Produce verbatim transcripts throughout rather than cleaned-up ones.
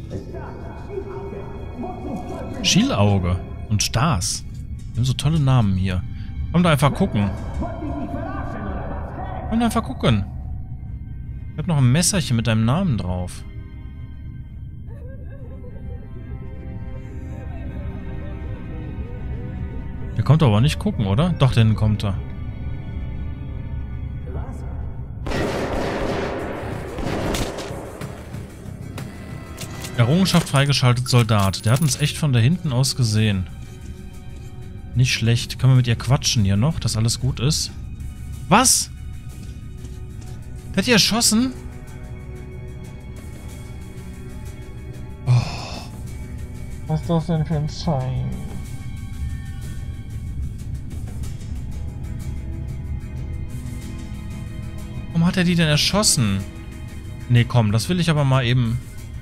Schielauge und Stars. Wir haben so tolle Namen hier. Kommt einfach gucken. Kommt einfach gucken. Ich habe noch ein Messerchen mit deinem Namen drauf. Der kommt aber nicht gucken, oder? Doch, dann kommt er. Errungenschaft freigeschaltet, Soldat. Der hat uns echt von da hinten aus gesehen. Nicht schlecht. Können wir mit ihr quatschen hier noch, dass alles gut ist? Was? Der hat die erschossen? Oh. Was ist das denn für ein Schein? Warum hat er die denn erschossen? Nee, komm, das will ich aber mal eben...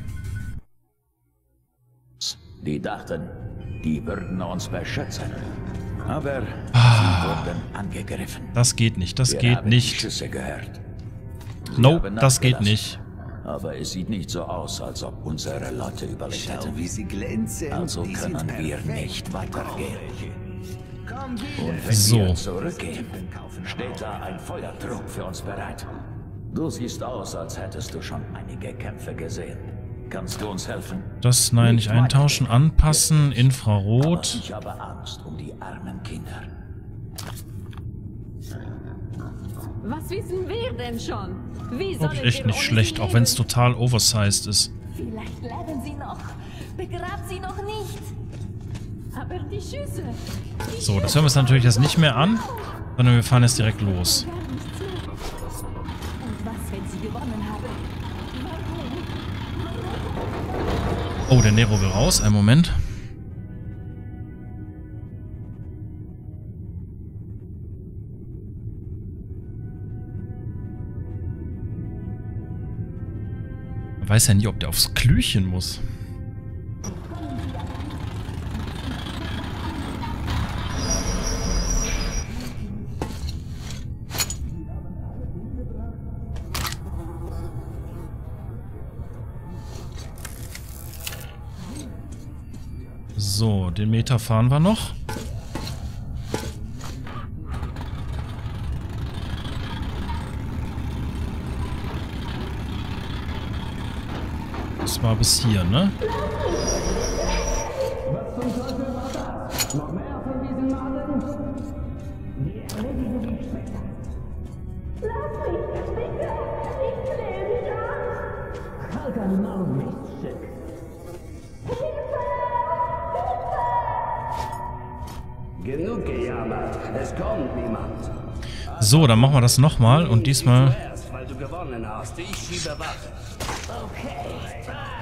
Die dachten, die würden uns beschützen. Aber ah, sie wurden angegriffen. Das geht nicht, das Wir geht haben nicht. die Schüsse gehört. Sie Nope, haben das geht nachgelassen. nicht. Aber es sieht nicht so aus, als ob unsere Leute überlebt Schau, hätten. wie sie glänzen. Also Die sind können wir perfekt. nicht weitergehen. Und wenn So. wir zurückgehen, steht da ein Feuertrog für uns bereit. Du siehst aus, als hättest du schon einige Kämpfe gesehen. Kannst du uns helfen? Das, nein, nicht eintauschen, anpassen, Aber Infrarot. ich habe Angst um die armen Kinder. Was wissen wir denn schon? Wie Glaube ich sollen echt wir nicht ohne schlecht, sie auch wenn es leben? total oversized ist. Vielleicht leben sie noch. Begrabt sie noch nicht. Aber die Schüsse. Die So, das hören wir uns natürlich jetzt nicht mehr an, sondern wir fahren jetzt direkt los. Gar nichts mehr. Und was, wenn sie gewonnen haben? Oh, der Nero will raus. Einen Moment. Man weiß ja nie, ob der aufs Klüchen muss. So, den Meter fahren wir noch. Das war bis hier, ne? Was zum Teufel war das? Noch mehr von diesen Maden? Wir erledigen die später. Lass mich, bitte! Ich flehe dich an! Halt dein Maul, Miststück! Genug gejammert. Es kommt niemand. So, dann machen wir das nochmal und diesmal... Zuerst, weil du gewonnen hast. Ich schiebe Wache. Okay.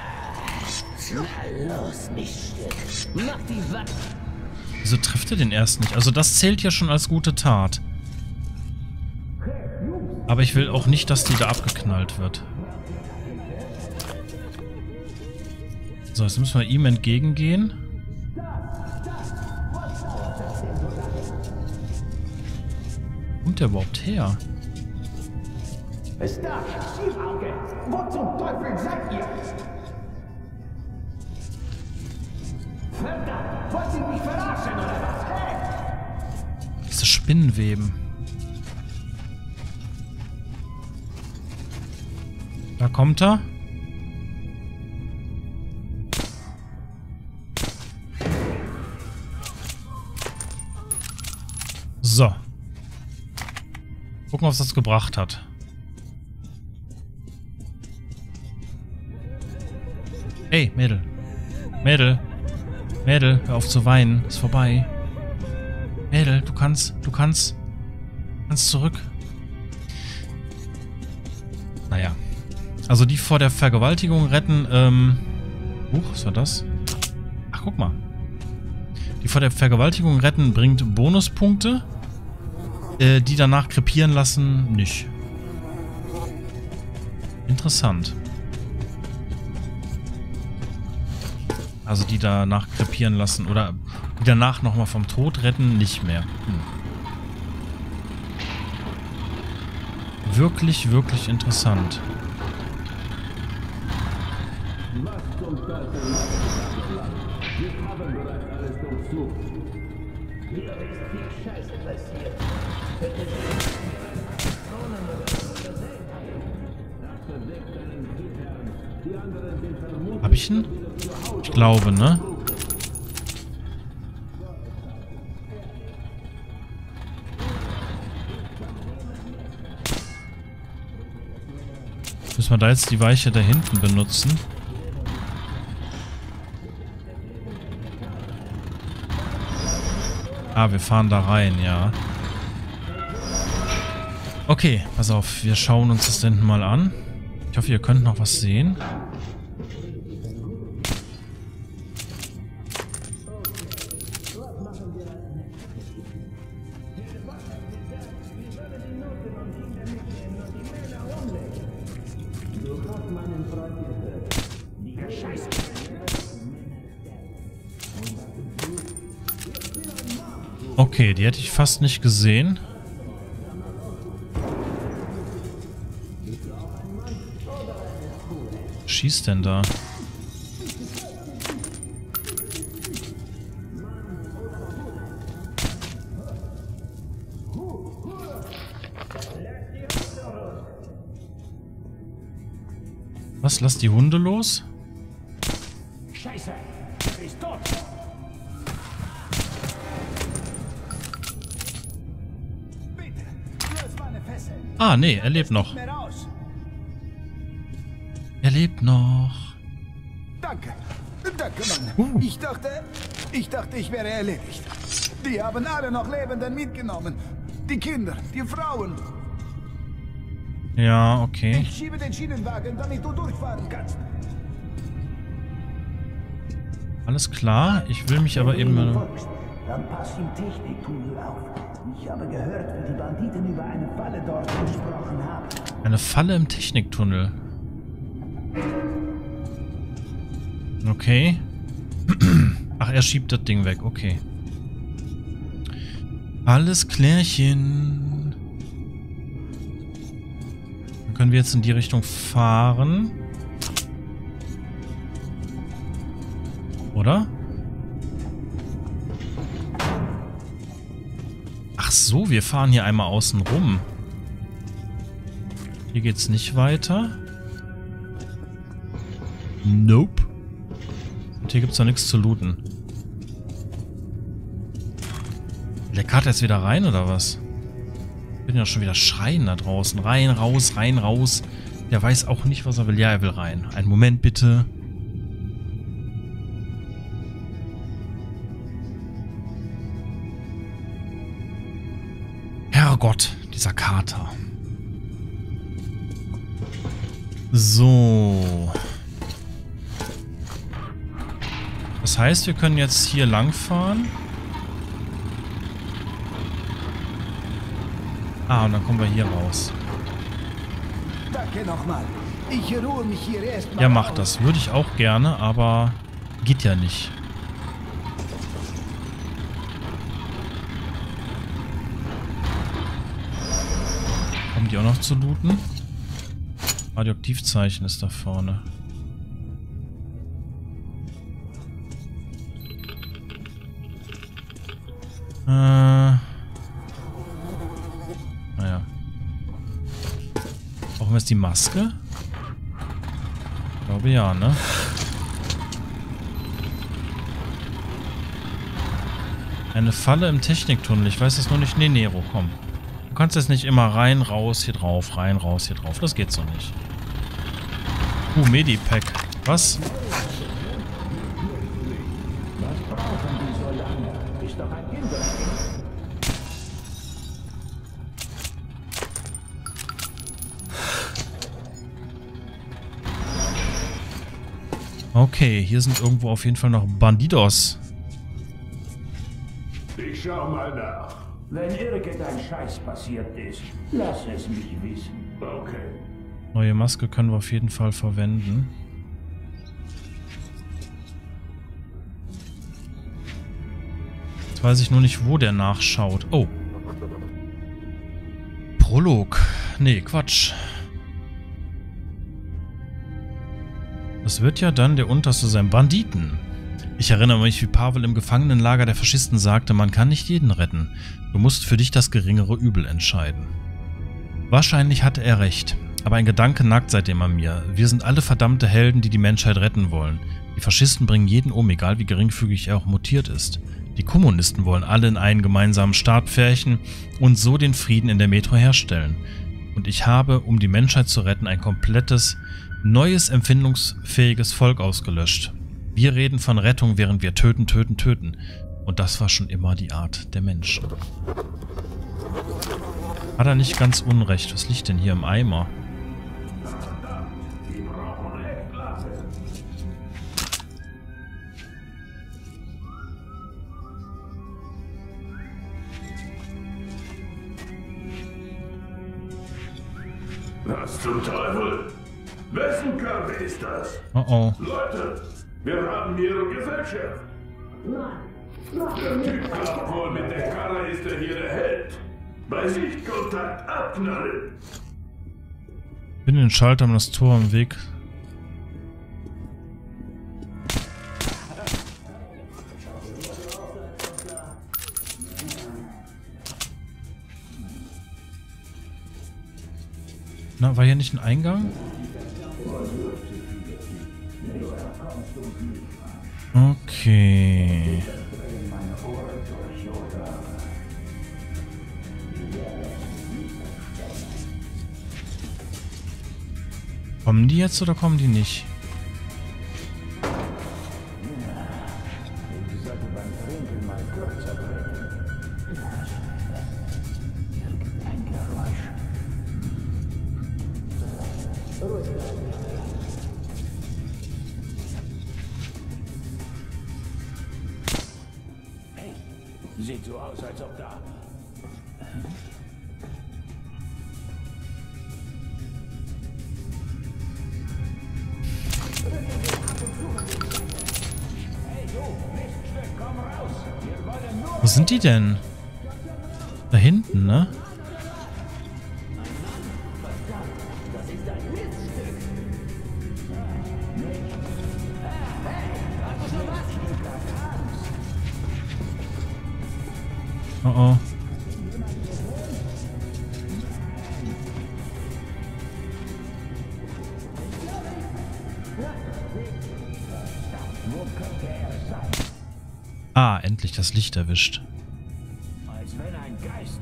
Na los, Miststück! Mach die Wache! Wieso trifft er den erst nicht? Also das zählt ja schon als gute Tat. Aber ich will auch nicht, dass die da abgeknallt wird. So, jetzt müssen wir ihm entgegengehen. Wo kommt der überhaupt her? Ist da? Schielauge! Wo zum Teufel seid ihr? Verdammt! Wollt ihr mich verarschen oder was? Hey! Diese Spinnenweben. Da kommt er. So. Gucken, was das gebracht hat. Hey, Mädel. Mädel. Mädel, hör auf zu weinen. Ist vorbei. Mädel, du kannst, du kannst, kannst zurück. Naja. Also die vor der Vergewaltigung retten, ähm... Huch, was war das? Ach, guck mal. Die vor der Vergewaltigung retten bringt Bonuspunkte. Äh, die danach krepieren lassen, nicht. Interessant. Also die danach krepieren lassen oder die danach nochmal vom Tod retten, nicht mehr. Hm. Wirklich, wirklich interessant. Was zum Teufel macht das Land? Wir haben bereits alles durchsucht. Hier ist viel Scheiße passiert. Hab ich ihn? Ich glaube, ne? Müssen wir da jetzt die Weiche da hinten benutzen? Ah, wir fahren da rein, ja. Okay, pass auf. Wir schauen uns das hinten mal an. Ich hoffe, ihr könnt noch was sehen. Okay, die hätte ich fast nicht gesehen. Was schießt denn da? Was? Lass die Hunde los? Scheiße, er ist tot. Bitte, löse meine Fesseln. Ah, nee, er lebt noch. Mehr raus. Er lebt noch. Danke. Danke, Mann. Uh. Ich dachte, ich dachte, ich wäre erledigt. Die haben alle noch Lebenden mitgenommen. Die Kinder, die Frauen. Ja, okay. Ich schiebe den Schienenwagen, damit du durchfahren kannst. Alles klar. Ich will mich aber eben... Folgst, dann pass im Techniktunnel auf. Ich habe gehört, wie die Banditen über eine Falle dort gesprochen haben. Eine Falle im Techniktunnel. Okay. Ach, er schiebt das Ding weg. Okay. Alles klärchen. Dann können wir jetzt in die Richtung fahren. Oder? Ach so, wir fahren hier einmal außen rum. Hier geht's nicht weiter. Nope. Und hier gibt's doch nichts zu looten. Der Kater jetzt wieder rein, oder was? Ich bin ja schon wieder schreien da draußen. Rein, raus, rein, raus. Der weiß auch nicht, was er will. Ja, er will rein. Einen Moment bitte. Herrgott, dieser Kater. So. Das heißt, wir können jetzt hier lang fahren. Ah, und dann kommen wir hier raus. Danke nochmal. Ich ruhe mich hier erstmal. Ja, mach das. Würde ich auch gerne, aber geht ja nicht. Kommen die auch noch zu looten? Radioaktivzeichen ist da vorne. Äh. Naja. Brauchen wir jetzt die Maske? Ich glaube ja, ne? Eine Falle im Techniktunnel. Ich weiß es nur nicht. Nee, Nero, komm. Du kannst jetzt nicht immer rein, raus, hier drauf, rein, raus, hier drauf. Das geht so nicht. Uh, Medipack. Was? Okay, hier sind irgendwo auf jeden Fall noch Bandidos. Ich schau mal nach. Wenn irgendein Scheiß passiert ist, lass es mich wissen. Okay. Neue Maske können wir auf jeden Fall verwenden. Jetzt weiß ich nur nicht, wo der nachschaut. Oh. Prolog. Nee, Quatsch. Das wird ja dann der Unterste sein. Banditen. Ich erinnere mich, wie Pavel im Gefangenenlager der Faschisten sagte, man kann nicht jeden retten. Du musst für dich das geringere Übel entscheiden. Wahrscheinlich hatte er recht. Aber ein Gedanke nagt seitdem an mir. Wir sind alle verdammte Helden, die die Menschheit retten wollen. Die Faschisten bringen jeden um, egal wie geringfügig er auch mutiert ist. Die Kommunisten wollen alle in einen gemeinsamen Staat pferchen und so den Frieden in der Metro herstellen. Und ich habe, um die Menschheit zu retten, ein komplettes, neues, empfindungsfähiges Volk ausgelöscht. Wir reden von Rettung, während wir töten, töten, töten. Und das war schon immer die Art der Menschen. Hat er nicht ganz unrecht. Was liegt denn hier im Eimer? Was zum Teufel? Wessen Karre ist das? Oh oh. Leute, wir haben Ihre Gesellschaft. Der Typ glaubt wohl, mit der Karre ist er hier der Held. Bei Sichtkontakt abknallen. Bin den Schalter um das Tor am Weg. Na, war hier nicht ein Eingang? Okay. Kommen die jetzt oder kommen die nicht? Sieht so aus, als ob da... Wo sind die denn? Da hinten, ne? Oh oh. Ah, endlich das Licht erwischt. Als wenn ein Geist...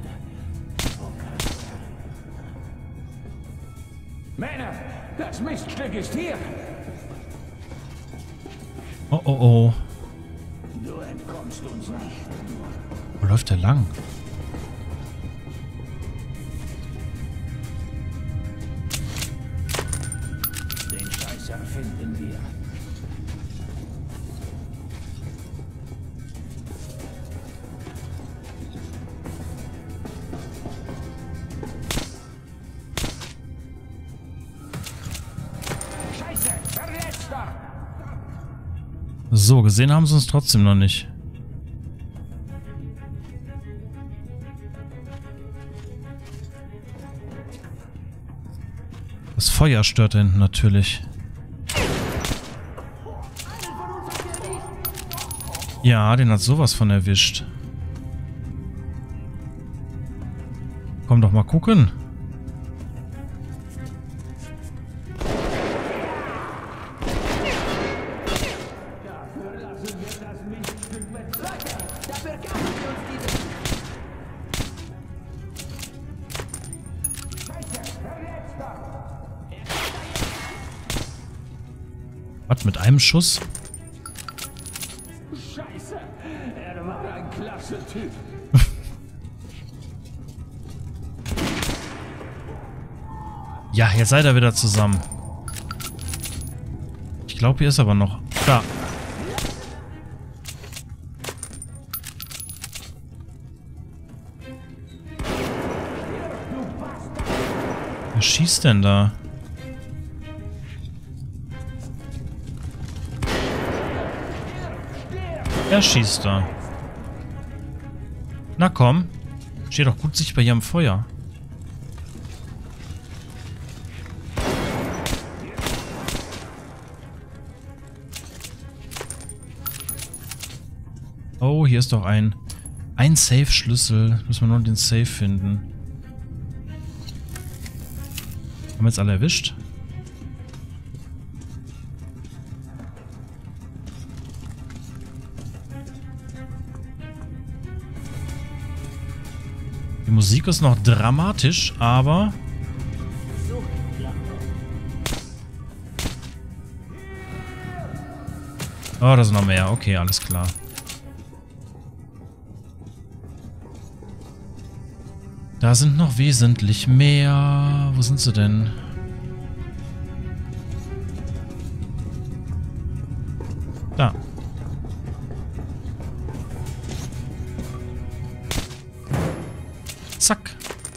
Männer, das Miststück ist hier. Oh oh oh. Du entkommst uns nicht. Wo läuft der lang? Den Scheißer finden wir. Scheiße, Verletzter! So, gesehen haben sie uns trotzdem noch nicht. Das Feuer stört da hinten natürlich. Ja, den hat sowas von erwischt. Komm doch mal gucken. Was, mit einem Schuss? Scheiße, er war ein klasse Typ. Ja, jetzt seid ihr wieder zusammen. Ich glaube, hier ist aber noch. Da. Wer schießt denn da? Wer schießt da? Na komm. Steht doch gut sichtbar hier am Feuer. Oh, hier ist doch ein... Ein Safe-Schlüssel. Müssen wir nur den Safe finden. Haben wir jetzt alle erwischt? Die Musik ist noch dramatisch, aber... Oh, da sind noch mehr. Okay, alles klar. Da sind noch wesentlich mehr. Wo sind sie denn? Da. Zack.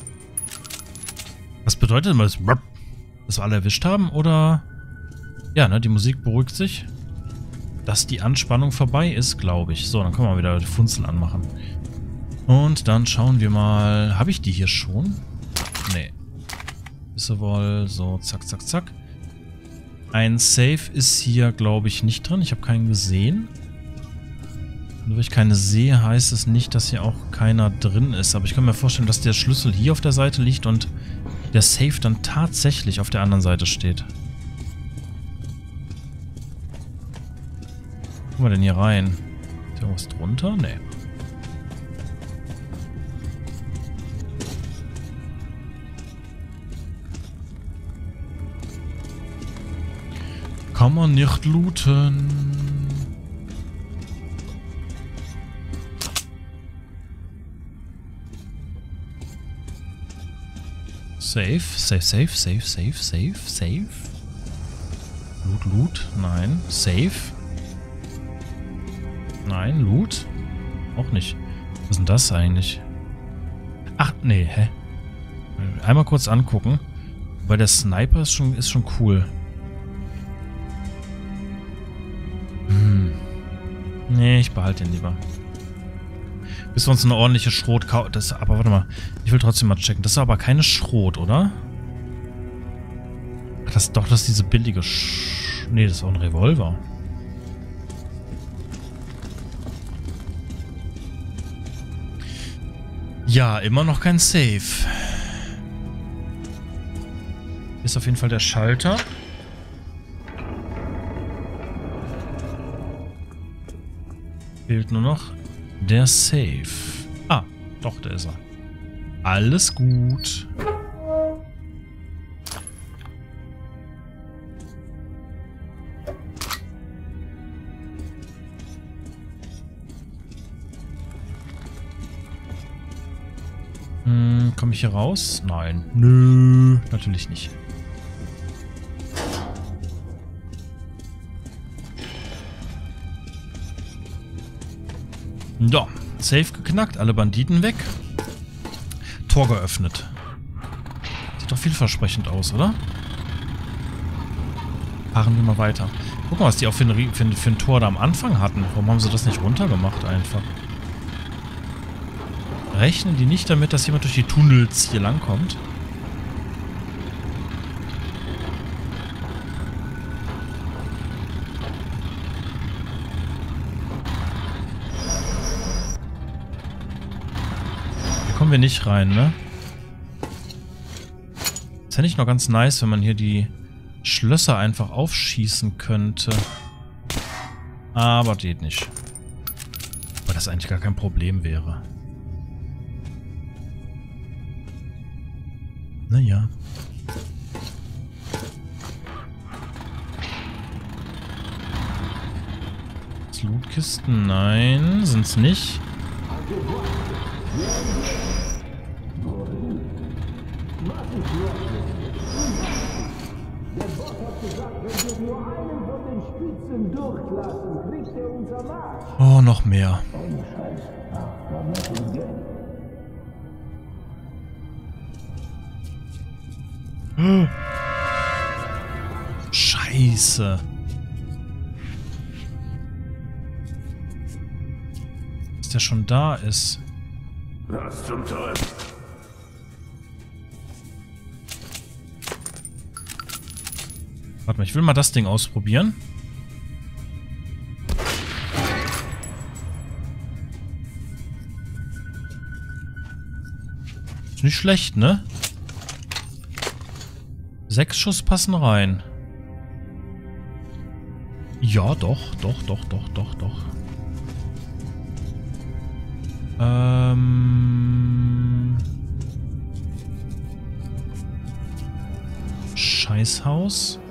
Was bedeutet das? Dass wir alle erwischt haben? Oder... Ja, ne, die Musik beruhigt sich. Dass die Anspannung vorbei ist, glaube ich. So, dann können wir wieder die Funzel anmachen. Und dann schauen wir mal... Habe ich die hier schon? Nee. Ist sie wohl so, zack, zack, zack. Ein Safe ist hier, glaube ich, nicht drin. Ich habe keinen gesehen. Nur weil ich keine sehe, heißt es nicht, dass hier auch keiner drin ist. Aber ich kann mir vorstellen, dass der Schlüssel hier auf der Seite liegt und der Safe dann tatsächlich auf der anderen Seite steht. Wo kommen wir denn hier rein? Ist hier irgendwas drunter? Nee. Kann man nicht looten. Safe, safe, safe, safe, safe, safe, safe. Loot, Loot, nein. Safe. Nein, Loot. Auch nicht. Was ist denn das eigentlich? Ach, nee, hä? Einmal kurz angucken. Weil der Sniper ist schon, ist schon cool. Hm. Nee, ich behalte ihn lieber. Bis wir uns eine ordentliche Schrot kaufen. Aber warte mal. Ich will trotzdem mal checken. Das ist aber keine Schrot, oder? Ach, das ist doch das ist diese billige Sch... Nee, das ist auch ein Revolver. Ja, immer noch kein Safe. Ist auf jeden Fall der Schalter. Fehlt nur noch der Safe. Ah, doch, da ist er. Alles gut. Hm, komme ich hier raus? Nein. Nö, natürlich nicht. Ja, Safe geknackt, alle Banditen weg. Tor geöffnet. Sieht doch vielversprechend aus, oder? Fahren wir mal weiter. Guck mal, was die auch für ein, für, ein, für ein Tor da am Anfang hatten. Warum haben sie das nicht runtergemacht einfach? Rechnen die nicht damit, dass jemand durch die Tunnels hier langkommt? Kommen wir nicht rein, ne? Ist ja nicht noch ganz nice, wenn man hier die Schlösser einfach aufschießen könnte. Aber geht nicht. Weil das eigentlich gar kein Problem wäre. Naja. Lootkisten? Nein, sind's nicht. Der Boss hat gesagt, wenn wir nur einen von den Spitzen durchlassen, kriegt er unser Marsch. Oh, noch mehr. Scheiße. Dass der schon da ist. Was zum Teufel? Warte mal, ich will mal das Ding ausprobieren. Ist nicht schlecht, ne? Sechs Schuss passen rein. Ja, doch, doch, doch, doch, doch, doch. Ähm... Scheißhaus.